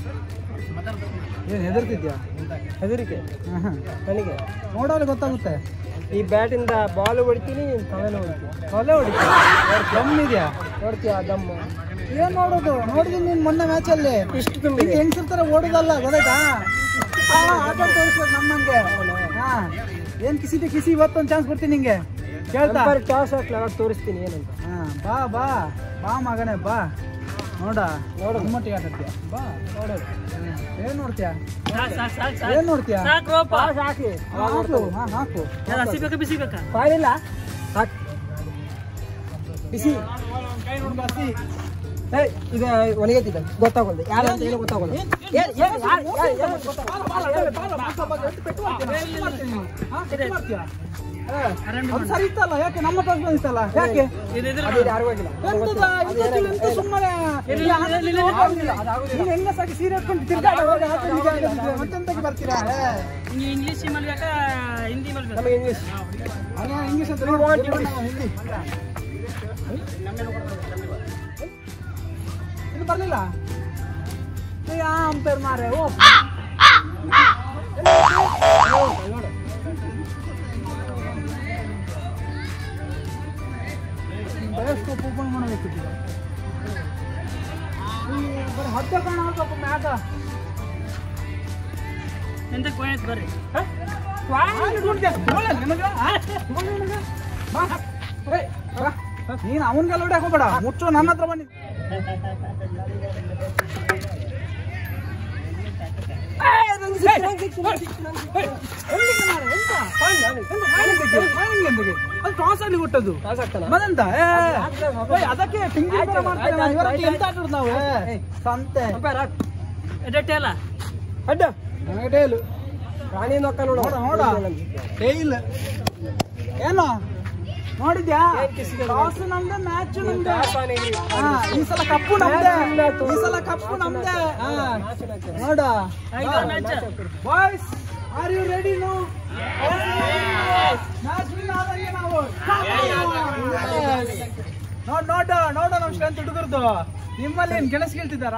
ಏನು ಹೆದರ್ತಿದ್ಯಾ? ಹೆದರಿಕೆ ನನಗೆ ನೋಡೋರು ಗೊತ್ತಾಗುತ್ತೆ. ಈ ಬ್ಯಾಟಿಂದ ಬಾಲ್ ಹೊಡಿತೀನಿ, ತಲೆನೂ ಹೊಡಿತೀನಿ. ತಲೆ ಹೊಡಿತೀಯ? ದಮ್ ಇದೆಯಾ? ನೋಡ್ತೀಯಾ ದಮ್ಮು? ಏನ್ ನೋಡೋದು? ನೋಡಿದೀನಿ ನೀನ್ ಮೊನ್ನೆ ಮ್ಯಾಚಲ್ಲಿ. ಇಷ್ಟು ತುಂಬಿ ಹೆಂಗ್ಸರ್ ತರ ಓಡೋದಲ್ಲ, ಗೊತ್ತಾಯ್ತಾ? ಆಟ ತೋರಿಸ್ಬೇಕು ನಮ್ಮಂಗೆ. ಹಾ, ಏನ್ ಕಿಸಿ ಇವತ್ತೊಂದು ಚಾನ್ಸ್ ಕೊಡ್ತೀನಿ ನಿಂಗೆ. ಕೇಳ್ತಾ ಟಾಸ್ ಹಾಕ್ಲ ತೋರಿಸ್ತೀನಿ ಏನಂತ. ಹಾ, ಬಾ ಬಾ ಬಾ ಮಗನೇ ಬಾ. ನೋಡ ನಮ್ಮೊಟ್ಟಿಗೆ ಆಟ ಆಡ್ತೀಯ? ಬಾ ನೋಡೋದು. ಏನ್ ನೋಡ್ತೀಯ? ಏನ್ ನೋಡ್ತೀಯ? ಹಾಕಿ ಹಾಕು. ಹಾ, ಹಾಕು. ಬಿಸಿ ಬೇಕಾ? ಪಾಡಿಲ್ಲ ಹಾಕಿ ಬಿಸಿ. ಇದು ಒಣಗೈತಿದ್ದ ಗೊತ್ತಾಗಲ್ದು ಯಾರು ಅಂತ ಏನು ಗೊತ್ತಾಗಲ್ಲ. ಸರಿ ಇತ್ತಲ್ಲ, ಯಾಕೆ ನಮ್ಮ ಟಾಸ್ ಬಂದಿತ್ತಲ್ಲ, ಯಾಕೆ ಹೆಂಗ ಸಾಕಿ ಸೀರೆ ಹಾಕೊಂಡು ಮತ್ತೆಂತಕ್ಕೆ ಬರ್ತೀರಾ? ಇಂಗ್ಲಿಷ್ ಹಿಂದಿ ಇಂಗ್ಲಿಷ್ ಇಂಗ್ಲಿಷ್ ಅಂತ ಹಿಂದಿ ಇನ್ನು ಬರ್ಲಿಲ್ಲ. ಅಂಪೇರ್ ಮಾರೆ. ಓ ಬಯೋಸ್ಕೋಪ್ ಓಪನ್ ಮಾಡಬೇಕಿತ್ತು. ಬರೀ ಹದ್ದೆ ಕಾಣಬೇಕು ಮ್ಯಾಗ. ಎಂತ ಕೋಯತ್ ಬರ್ರಿ ನೀನ್ ಅವನ್ಗೆಲ್ಲ ಹೊಡ್ಯಾಕ ಹೋಗ್ಬೇಡ, ಮುಚ್ಚು ನನ್ನ ಹತ್ರ ಬಂದಿ. ಟಾಸ್ ಅಲ್ಲಿ ಕೊಟ್ಟದ್ದು ಮದಂತ ಅದಕ್ಕೆ ಎಂತ ಆಟೋದು ನಾವು ಸಂತೆ ಡೇಲು ರಾಣಿ ನೋಡ ನೋಡ ಡೇಲ್ ಏನು ನೋಡಿದ್ಯಾ? ಟಾಸ್ ನಮ್ದೆ, ಮ್ಯಾಚ್ ನಮ್ದೆ. ಈ ಸಲ ಕಪ್ಪು ನಮ್ದೆ, ಈ ಸಲ ಕಪ್ಪು ನಮ್ದೆ. ನೋಡ ಬಾಯ್ಸ್, ಆರ್ ಯು ರೆಡಿ? ನೋ ಮ್ಯಾಚ್ ವಿನ್ ಆದಂಗೆ ನಾವು. ನೋಡ ನಮ್ ಸ್ಟ್ರೆಂತ್ ಹುಡುಗರ್ದು. ನಿಮ್ಮಲ್ಲಿ ಏನ್ ಗೆಣಸ್ ಕೇಳ್ತಿದ್ದಾರಾ?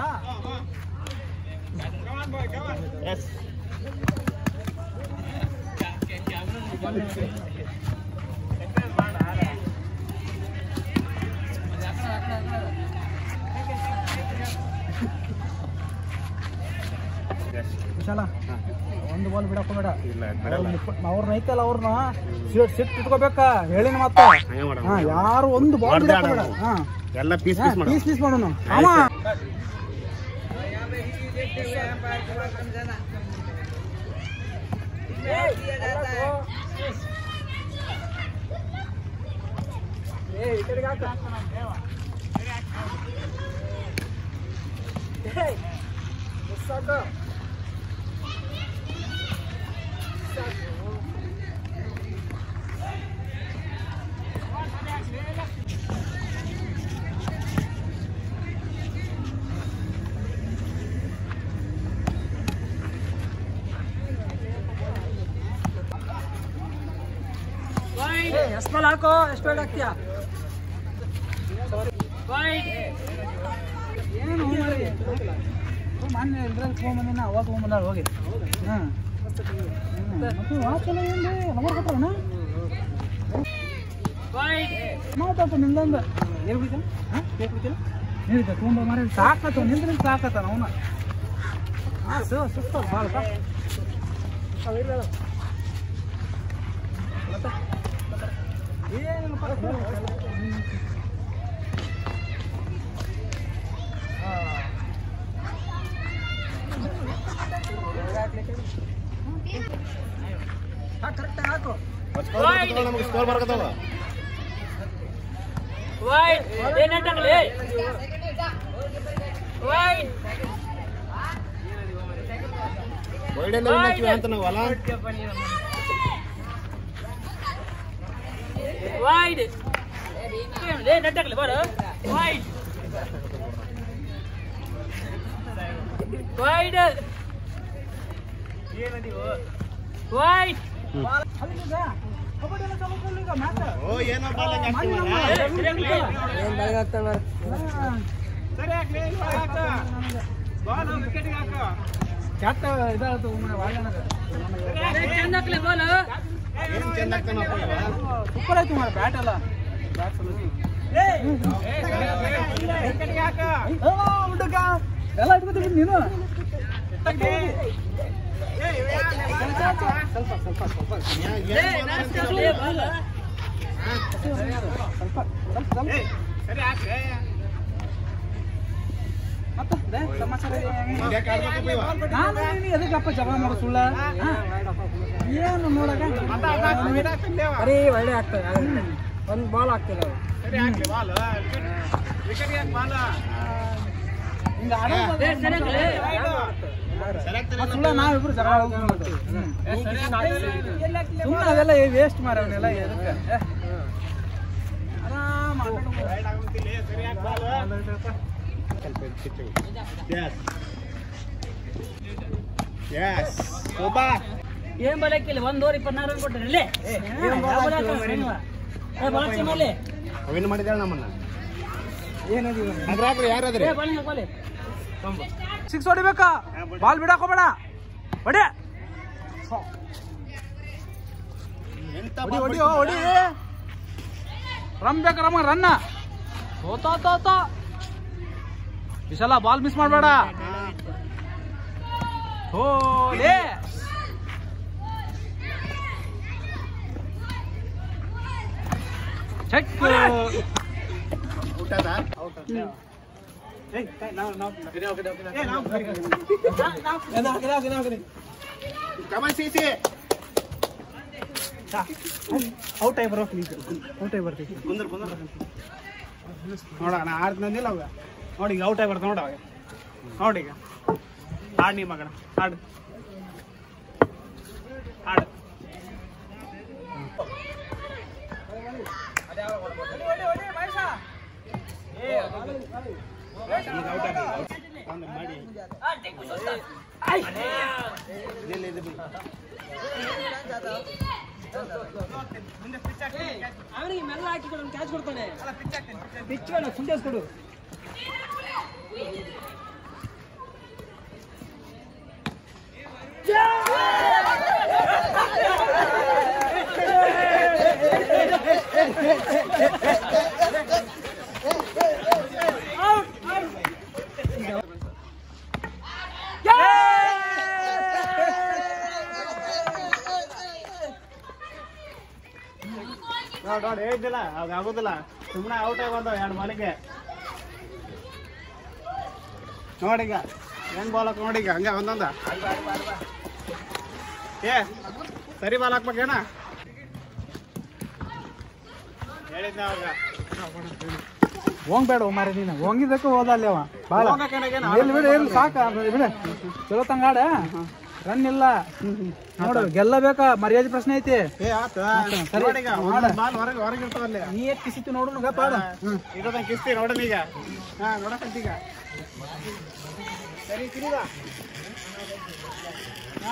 ವಿಶಾಲ, ಒಂದು ಬಾಲ್ ಬಿಡಪ್ಪ ಬೇಡ. ಅವ್ರನ್ನ ಐತಲ್ಲ, ಅವ್ರನ್ನ ಸಿಟ್ ಇಟ್ಕೋಬೇಕಾ ಹೇಳಿನ ಮಾತ್ರ. ಯಾರು ಒಂದು ಬಾಲ್ ಬಿಡಪ್ಪ ಬೇಡ. ಎಲ್ಲ ಪೀಸ್ ಪೀಸ್ ಮಾಡೋಣ. ಅಮ್ಮ ಎಷ್ಟು ಬಾಲ್ ಹಾಕೋ, ಎಷ್ಟು ಬಾಲ್ ಹಾಕ್ತೀಯಾ? ಏನು ಮೊನ್ನೆ ಇದ್ರಲ್ಲಿ ತೊಗೊಂಬಂದಿನ, ಅವಾಗ ತೊಗೊಂಬಂದಾಳ ಹೋಗಿ. ಮಾತಾಡ್ತ ನಿಂದೊಂದು ನೀರು ಕುಡಿತಾನ. ನೀರು ತೊಗೊಂಬ ಮಾರ ಸಾಕತ್ತ ನಿಂದ್ರೆ ಸಾಕತ್ತ ಅವನ. ಸುಸ್ತ ಭಾಳ ಏನಿಲ್ಲ. ಕರೆಕ್ಟ್ ಹಾಕು. ಸ್ಕೋರ್ ಮಾಡ್ಕೊತಾವ. ಅಂತ ನಾವಲ್ಲ wide le nettagle baro wide wide ಏನದಿವೋ wide kabaddi ಎಲ್ಲ ಚಲೋ ಈಗ ಮ್ಯಾಚ್ ಓ ಏನೋ ಬಾಲ್ ಹಾಕ್ತಿವಲ್ಲ ಏನ್ ಬಾಲ್ ಹಾಕ್ತಾನ ಸರಿ ಹಾಕ್ಲಿ ಹಾಕ ಕ್ಯಾಟ್ ಇದಾಯ್ತು ಏನ್ ಚೆಂದ ಆಗ್ತಾನಪ್ಪ ಇವ. ಸೂಪರ್ ಆಯ್ತು ಮಾರ ಬ್ಯಾಟ್ ಎಲ್ಲ ಹುಡುಗ ಎಲ್ಲ ಇಟ್ಕೊತೀವಿ ನೀನು ಮತ್ತೆ ಸಮಾಚಾರ ಹಿಂಗ್ಯಾಕ್ ಆಡ್ಬೇಕಪ್ಪ ಇವ? ನಾನು ನೀನು ಎದಕ್ಕಪ್ಪ ಜಗಳ ಮಾಡೋ ಸುಳ್ಳ ಏನು ನೋಡಕ ಅರೇ ಒಳ್ಳೆ ಆಗ್ತದೆ ಒಂದು ಬಾಲ್ ಆಗ್ತಿಲ್ಲ ಹಿಂಗ ಸುಳ್ಳ ನಾವಿಬ್ರು ಜಗಳ ಸುಮ್ಮನೆ ಅದೆಲ್ಲ ವೇಸ್ಟ್ ಮಾರ ಅವನ್ನೆಲ್ಲ ಎದಕ್ಕೆ ಆರಾಮ Yes. Super. ಏನ್ ಬಲಕ್ಕಿಲ್ಲ 1 ಓವರ್ 24 ರನ್ ಕೊಟ್ಟರೆ ಅವೇನು ಮಾಡಿದಾಳ ನಮ್ಮನ್ನ ಅದ್ರಾಗ್ರಿ ಯಾರಾದ್ರಿ ಸಿಕ್ಸ್ ಹೊಡಿಬೇಕಾ ಬಾಲ್ ಬಿಡಾಕ ಹೋಗ್ಬೇಡ ಹೊಡಿ ಹೊಡಿ ಹೊಡಿ ರನ್ ಬೇಕು ರಮ್ಮ ರನ್ನ ತೋತ ಈ ಸಲ ಬಾಲ್ ಮಿಸ್ ಮಾಡಬೇಡ ಹೋಲೇ ಚೆಕ್ ಊಟದ ಕಮಲ್ ಸಿಸಿ ಔಟ್ ಆಗಿ ಬರೋ ಪ್ಲೀಸ್ ಔಟ್ ಆಗಿ ಬರ್ತೀವಿ ಕುಂದ್ರ ನೋಡ ನಾ ಆಡ್ತಿಲ್ಲ ಅವಾಗ ನೋಡಿ ಈಗ ಔಟ್ ಆಗಿ ಬರ್ತಾವ ನೋಡ ಅವಾಗ ನೋಡಿ ಈಗ ಆಡ್ ನೀ ಮಗನ ಆಡು ಆಡು ಅವನಿಗೆ ಮೆಲ್ಲ ಹಾಕಿಕೊಂಡು ಕ್ಯಾಚ್ ಕೊಡ್ತಾನೆ ಪಿಚ್ ಬೇಡ ಸುಂಟೇಸ್ ಕೊಡು ನೋಡಿ ಹೇಳಿದ್ದಿಲ್ಲ ಅವಾಗ ಆಗೋದಿಲ್ಲ ಸುಮ್ಮನೆ ಔಟ್ ಆಗಿ ಬಂದವ 2 ಬಾಲಿಗೆ ನೋಡೀಗ ಹೆಂಗ್ ಬಾಲ್ ಹಾಕ್ ನೋಡೀಗ ಹಂಗೆ ಒಂದೊಂದ ಏ ಸರಿ ಬಾಲ್ ಹಾಕ್ಬೇಕೇನ ಹೇಳಿದ್ನ ಅವಾಗ ಹೋಗ್ಬೇಡ ಮಾರ ನೀನು ಹೋಗಿದ್ದಕ್ಕೆ ಹೋದ ಅಲ್ಲಿ ಅವ ಬಾಳ ಎಲ್ಲಿ ಬಿಡು ಎಲ್ಲಿ ಸಾಕ ಬಿಡ ಚಲೋ ತಂಗಾಡ ರನ್ ಇಲ್ಲ ನೋಡು ಗೆಲ್ಲಬೇಕಾ ಮರ್ಯಾದೆ ಪ್ರಶ್ನೆ ಐತಿ ಏ ಆತ ನೋಡೀಗ ಬಾಲ್ ಹೊರಗೆ ಇರ್ತಾವಲ್ಲಿ ನೀ ಏಟ್ ಕಿಸಿತಿ ನೋಡು ಗಪ್ಪ ಇರೋದಂಗೆ ಕಿಸ್ತಿ ನೋಡೋಣ ಈಗ ಹಾ ನೋಡಕಂತೀಗ ಸರಿ ತಿರುಗ ಹಾ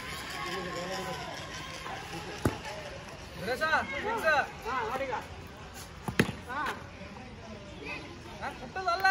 ನೋಡೀಗ ಕುಟ್ಟದಲ್ಲ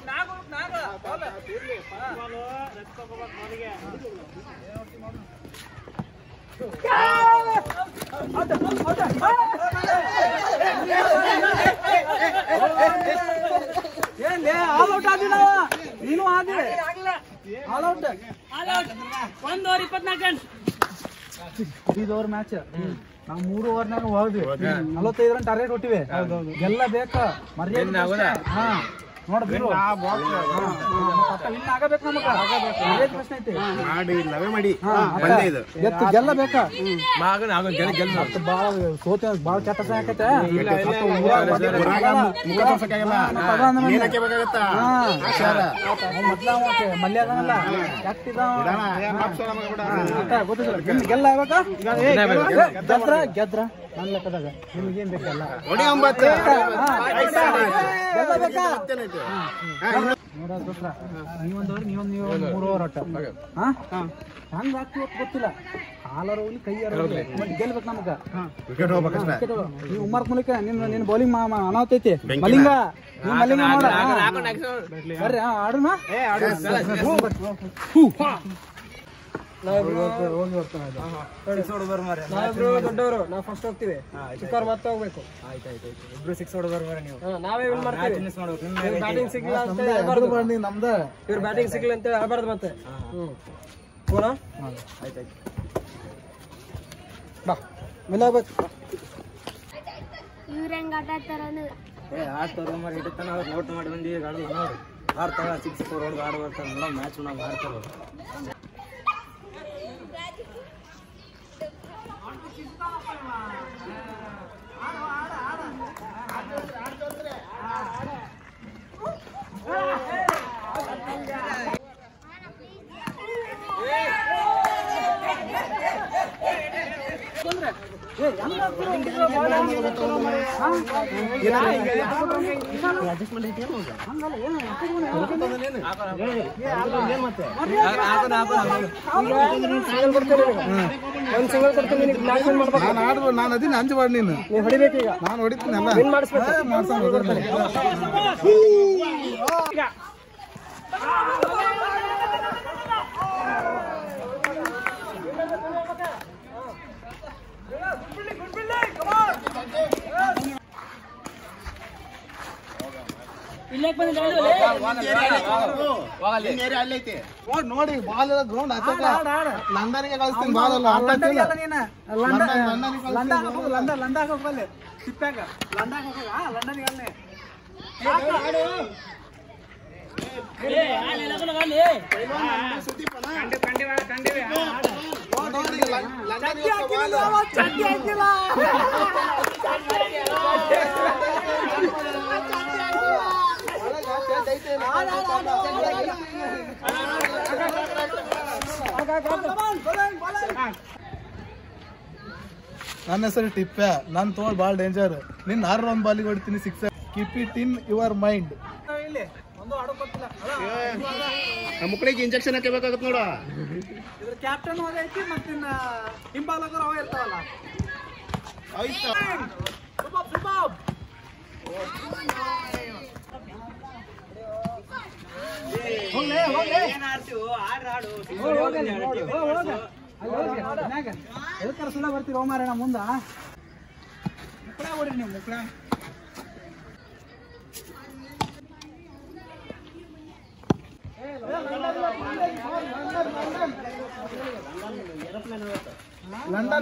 ಏನ್ಲೇ ಆಲ್ ಔಟ್ ಆದಿ ನಾವ ನೀನು ಆದಿ all out 1 over 24 run 5 over match ನಾವು 3 ಓವರ್ನಾಗ ಹೋದ್ವಿ 45 ರನ್ ಟಾರ್ಗೆಟ್ ಕೊಟ್ಟಿವಿ ಗೆಲ್ಲ ಬೇಕಾ ಮರ್ಯಾದೆ ಹಾ ನೋಡ್ಬಿಡು ವಿನ್ ಆಗಬೇಕು ನಮಗ ಮರ್ಯಾದೆ ಪ್ರಶ್ನೆ ಐತಿ ಮಾಡಿ ಲವೆ ಮಾಡಿ ಬಂದೆ ಇದು ಎತ್ತು ಗೆಲ್ಲ ಬೇಕಾ ಬಾಳ ಸೋತ ಬಾಳ ಕೆಟ್ಟ ಆಕೈತೆ ಮುಖ ತೋರ್ಸಕ್ಕಾಗಲ್ಲ ಏನ್ ಹಾಕಬೇಕಾಗತ್ತಾ ಮಲ್ಯ ಅದನಲ್ಲ ಗೆಲ್ಲ ಗೆದ್ರ ನನ್ ಲೆಕ್ಕದಾಗ ನಿಮ್ಗೇನ್ ಬೇಕಲ್ಲ ಹೊಡಿ 9 ನೋಡ ದೋಸ್ತ ನೀವೊಂದವ್ರಿ ನೀವು 3 ಓವರ್ ಒಟ್ಟ ಹೆಂಗ್ ಆಗ್ತೀವಿ ಗೊತ್ತಿಲ್ಲ. ಕಾಲರ ಹೋಗ್ಲಿ ಕೈಯಾರ ಹೋಗ್ಲಿ ಗೆಲ್ಬೇಕು ನಮಗ. ನೀವು ಉಮ್ಮರ್ ಮೂಲಕ ನಿನ್ ಬೌಲಿಂಗ್ ಅನಾತೈತಿ. ಮಲಿಂಗ ನೋಡ ಬರ್ರಿ ಆಡೋಣ. ದೊಡ್ಡವರು ನಾವು ಫಸ್ಟ್ ಹೋಗ್ತೀವಿ, ಚಿಕ್ಕವ್ರು ಮತ್ತೆ ಹೋಗ್ಬೇಕು. ಇಬ್ರು 6 ಹೊಡೆದವ್ರು ನೀವು. ನಾವೇ ವಿನ್ ಮಾಡ್ತೀವಿ. ಬ್ಯಾಟಿಂಗ್ ಸಿಗ್ಲಿಲ್ಲ ಅಂತ ನಮ್ದ ಇವ್ರು ಬ್ಯಾಟಿಂಗ್ ಸಿಗ್ಲಿಲ್ಲ ಅಂತ ಹೇಳ್ಬಾರ್ದು ಮತ್ತೆ. ಹೋಗೋಣ. ಬಾ ವಿನ್ ಆಗ್ಬೇಕು. ಇವ್ರ ಹೆಂಗ್ ಆಟ ಆಡ್ತಾರನು ಆಡ್ತಾರ ಹಿಡಿತಾನ ಅವ್ರು ನೋಟ್ ಮಾಡಿ ಬಂದಿ ಆಡಲ್ಲ ನೋಡಿ ಆಡ್ತಾರ 6 4 ಹೊಡೆದು ಆಡ ಬರ್ತಾರಲ್ಲ ಮ್ಯಾಚ್ ನಾವು ಆಡ್ತಾರ. ನಾನು ಅದನ್ನ ಅಂಜಬಾರ್ದು. ನೀನು ಹೊಡಿಬೇಕೀಗ. ನಾನು ಹೊಡಿತೀನಿ ನೋಡಿ ಬಾಲ್ ಗ್ರೌಂಡ್ ಲಂಡನ್ಗೆ ಕಳಿಸ್ತೀನಿ. ಬಾಲ್ ಅಲ್ಲ ಲಂಡನ್ ಹೋಗಲ್ಲ ಸಿಪ್ಪಾಗ ಲಂಡನ್ ಹೋಗ ಲಂಡನ್ಗೆ ನನ್ನ ಹೆಸರು ಟಿಪ್ಪೆ. ನಾನು ತೋಳ್ ಬಾಳ್ ಡೇಂಜರ್. ನಿನ್ 6 ರನ್ ಬಾಲಿಗೆ ಹೊಡಿತೀನಿ 6. Keep it in your mind. ಮುಕ್ಕಳಿಗೆ ಇಂಜೆಕ್ಷನ್ ಹಾಕಬೇಕಾಗತ್ತೆ ನೋಡ. ಇದ್ರ ಕ್ಯಾಪ್ಟನ್ ಐತಿ ಮತ್ತೆ ಹಿಂಬಾಲಕರು ಅವ ಇರ್ತಾವಲ್ಲ. ಎದಕ್ಕಾರ ಸುಳ್ಳ ಬರ್ತೀರ ಮಾರೇಣ ಮುಂದ ಮುಕ್ಳ ಹೊಡ್ರಿ ನೀವು ಮುಕ್ಳ. ಲಂಡನ್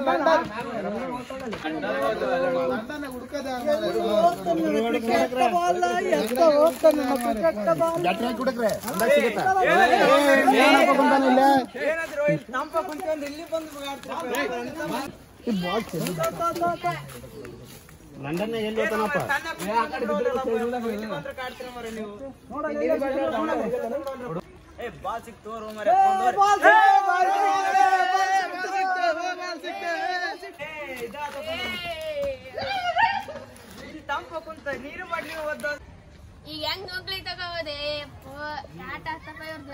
ಲಂಡನ್ ಎಲ್ಲಿ ಹೋಗ್ತಾನಪ್ಪ? ಬಾಲ್ ಸಿಕ್ತು ನೀರು ಮಾಡಿ ಈಗ ಹೆಂಗ್ ಹೋಗ್ಲಿ ತಗೋದೆ ಆಟ ಆಡ್ತಪ್ಪ ಇವ್ರದ್ದು.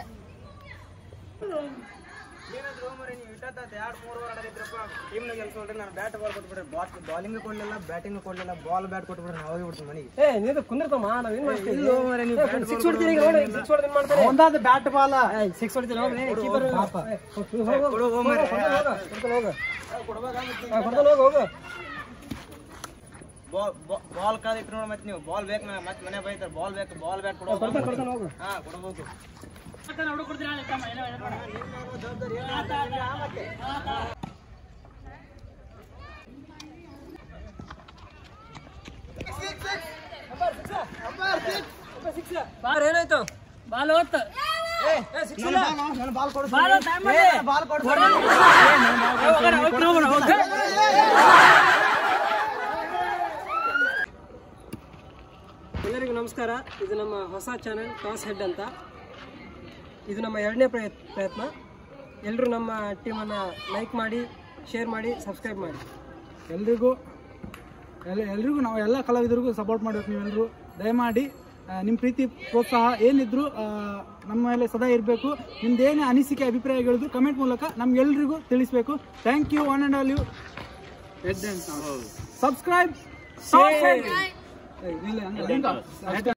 ಏನಾದ್ರು ಮರಿ ನೀವು ಇಟ್ಟ 2-3 ಓವರ್ ಆಡಿದ್ರಪ್ಪ ಟೀಮ್ ನ ಗೆಲ್ಸ ನೋಡ್ರಿ. ನಾನು ಬ್ಯಾಟ್ ಬಾಲ್ ಕೊಟ್ಬಿಡ್ರಿ. ಬಾಲಿಂಗ್ ಕೊಡ್ಲಿಲ್ಲ, ಬ್ಯಾಟಿಂಗ್ ಕೊಡ್ಲಿಲ್ಲ, ಬಾಲ್ ಬ್ಯಾಟ್ ಕೊಟ್ಬಿಡ್ರಿ. ನಾವು ಹೋಗ್ಬಿಡ್ತೀವಿ ಮನೆಗೆ. ನೀನು ಕುಂದಿರ್ತಮ್ಮ ನಾವು ಏನ್ ಮಾಡ್ತೀವಿ? ಇಲ್ಲ ಮರಿ ನೀವು 6 ಹೊಡ್ತೀರಿ. ಈಗ ನೋಡಿ 6 ಹೊಡೆದು ಏನು ಮಾಡ್ತಾರೆ? ಒಂದಾದ ಬ್ಯಾಟ್ ಬಾಲ್ 6 ಹೊಡ್ತೀರಿ. ಹೋಗ್ರಿ ಕೀಪರ್ ಕೊಡು ಹೋಗು ಮರಿ ಕೊಡ್ತಾನೆ ಹೋಗು ಕೊಡ್ತಾನೆ ಹೋಗು. ಬಾಲ್ ಕಳೆದಿತ್ತು ನೋಡಿ. ಮತ್ತೆ ನೀವು ಬಾಲ್ ಬೇಕು ಮತ್ತೆ ಮನೆ ಬೈತಾರೆ. ಬಾಲ್ ಬೇಕು, ಬಾಲ್ ಬ್ಯಾಟ್ ಕೊಡು. ಕೊಡ್ತಾನೆ ಹೋಗು. ಹಾ ಕೊಡಬಹುದು. ಏನಾಯ್ತು? ಬಾಲ್ ಹೋಗ್ತ ಎಲ್ಲರಿಗೂ ನಮಸ್ಕಾರ. ಇದು ನಮ್ಮ ಹೊಸ ಚಾನೆಲ್ ಟಾಸ್ ಹೆಡ್ ಅಂತ. ಇದು ನಮ್ಮ 2ನೇ ಪ್ರಯತ್ನ. ಎಲ್ಲರೂ ನಮ್ಮ ಟೀಮನ್ನು ಲೈಕ್ ಮಾಡಿ, ಶೇರ್ ಮಾಡಿ, ಸಬ್ಸ್ಕ್ರೈಬ್ ಮಾಡಿ. ಎಲ್ರಿಗೂ ನಾವು ಎಲ್ಲ ಕಲಾವಿದರಿಗೂ ಸಪೋರ್ಟ್ ಮಾಡಬೇಕು. ನೀವೆಲ್ಲರೂ ದಯಮಾಡಿ ನಿಮ್ಮ ಪ್ರೀತಿ ಪ್ರೋತ್ಸಾಹ ಏನಿದ್ರು ನಮ್ಮ ಮೇಲೆ ಸದಾ ಇರಬೇಕು. ನಿಮ್ದೇನೇ ಅನಿಸಿಕೆ ಅಭಿಪ್ರಾಯಗಳಿದ್ರು ಕಮೆಂಟ್ ಮೂಲಕ ನಮ್ಗೆಲ್ರಿಗೂ ತಿಳಿಸ್ಬೇಕು. Thank you one and all you. Subscribe